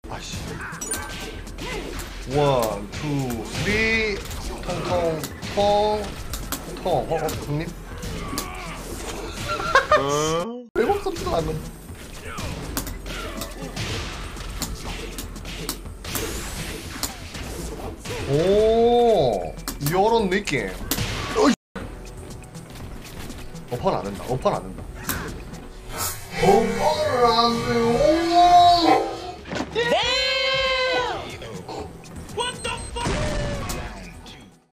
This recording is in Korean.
아씨. 원, 투, 쓰리. 통통, 통, 통. 형님? 외국 소리가 안 난다. 오, 요런 느낌. 오퍼는 안 된다. 오퍼는 안 된다. 오퍼는 안 돼요.